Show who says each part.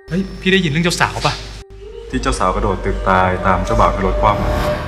Speaker 1: เฮ้ยพี่ได้ยินเรื่องเจ้าสาวปะ
Speaker 2: ที่เจ้าสาวกระโดดตึกตายตามเจ้าบ่าวกระโดดคว่ำ